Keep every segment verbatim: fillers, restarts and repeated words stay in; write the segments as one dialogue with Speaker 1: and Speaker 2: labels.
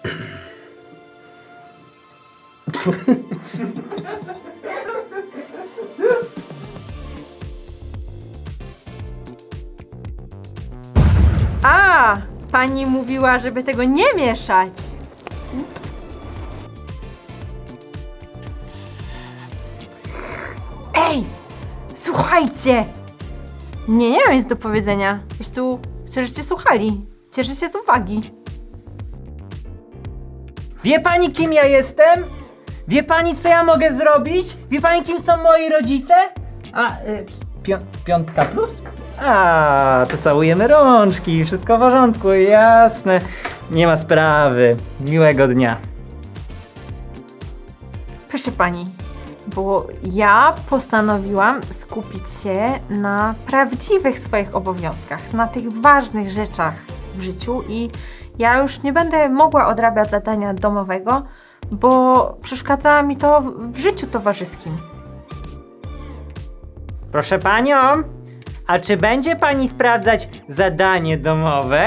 Speaker 1: A, pani mówiła, żeby tego nie mieszać. Ej, słuchajcie! Nie, nie mam nic do powiedzenia. Po prostu chcę, żebyście słuchali. Cieszę się z uwagi.
Speaker 2: Wie pani, kim ja jestem? Wie pani, co ja mogę zrobić? Wie pani, kim są moi rodzice? A, y, pią piątka plus? A, to całujemy rączki, wszystko w porządku, jasne. Nie ma sprawy. Miłego dnia.
Speaker 1: Proszę pani, bo ja postanowiłam skupić się na prawdziwych swoich obowiązkach, na tych ważnych rzeczach w życiu i ja już nie będę mogła odrabiać zadania domowego, bo przeszkadza mi to w życiu towarzyskim.
Speaker 2: Proszę panią, a czy będzie pani sprawdzać zadanie domowe?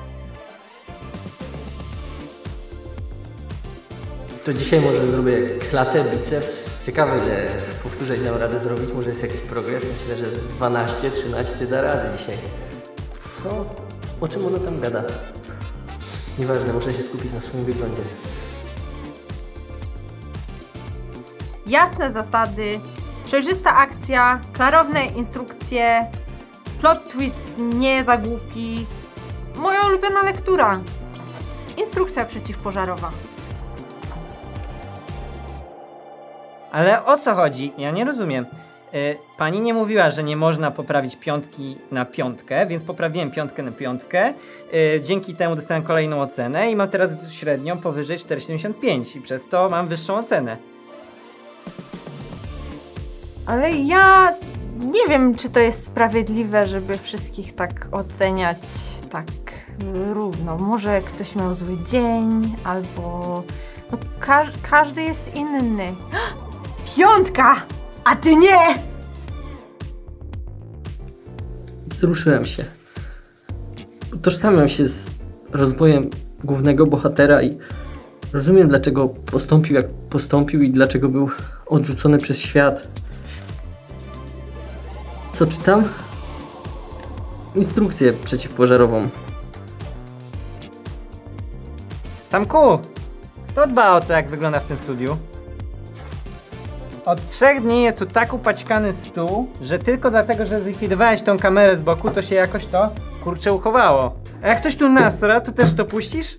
Speaker 3: To dzisiaj może zrobię klatę, biceps. Ciekawe, ile powtórzeń dam radę zrobić. Może jest jakiś progres. Myślę, że z dwanaście trzynaście da radę dzisiaj. Co? O czym ona tam gada? Nieważne, muszę się skupić na swoim wyglądzie.
Speaker 1: Jasne zasady, przejrzysta akcja, klarowne instrukcje, plot twist nie za głupi, moja ulubiona lektura, instrukcja przeciwpożarowa.
Speaker 2: Ale o co chodzi? Ja nie rozumiem. Yy, pani nie mówiła, że nie można poprawić piątki na piątkę, więc poprawiłem piątkę na piątkę. Yy, dzięki temu dostałem kolejną ocenę i mam teraz średnią powyżej cztery przecinek siedemdziesiąt pięć i przez to mam wyższą ocenę.
Speaker 1: Ale ja nie wiem, czy to jest sprawiedliwe, żeby wszystkich tak oceniać tak równo. Może ktoś miał zły dzień, albo no, ka każdy jest inny. Piątka, a ty nie!
Speaker 3: Wzruszyłem się. Utożsamiam się z rozwojem głównego bohatera i rozumiem, dlaczego postąpił jak postąpił i dlaczego był odrzucony przez świat. Co czytam? Instrukcję przeciwpożarową.
Speaker 2: Samku, kto dba o to, jak wygląda w tym studiu? Od trzech dni jest tu tak upaćkany stół, że tylko dlatego, że zlikwidowałeś tą kamerę z boku, to się jakoś to, kurczę, uchowało. A jak ktoś tu nasra, to też to puścisz?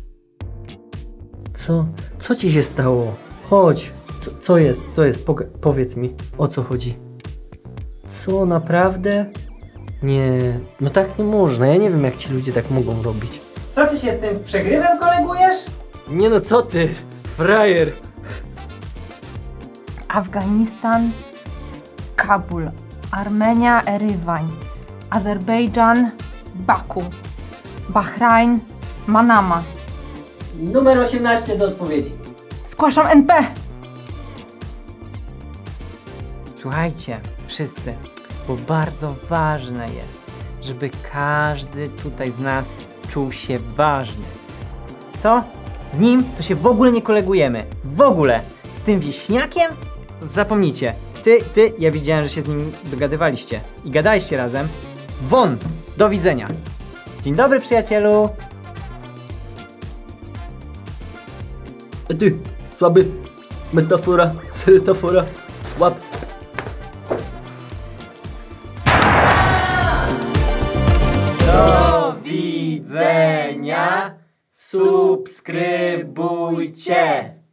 Speaker 3: Co? Co ci się stało? Chodź. Co, co jest? Co jest? Poga- powiedz mi, o co chodzi. Co? Naprawdę? Nie, no tak nie można. Ja nie wiem, jak ci ludzie tak mogą robić.
Speaker 2: Co ty się z tym przegrywem kolegujesz?
Speaker 3: Nie no, co ty? Frajer.
Speaker 1: Afganistan, Kabul, Armenia, Erywań, Azerbejdżan, Baku, Bahrajn, Manama.
Speaker 2: Numer osiemnaście do odpowiedzi.
Speaker 1: Zgłaszam N P!
Speaker 2: Słuchajcie, wszyscy, bo bardzo ważne jest, żeby każdy tutaj z nas czuł się ważny. Co? Z nim to się w ogóle nie kolegujemy. W ogóle. Z tym wieśniakiem? Zapomnijcie. Ty, ty, ja widziałem, że się z nim dogadywaliście. I gadaliście razem. Won! Do widzenia. Dzień dobry, przyjacielu.
Speaker 3: E ty, słaby. Metafora, metafora. Łap.
Speaker 2: Do widzenia. Subskrybujcie.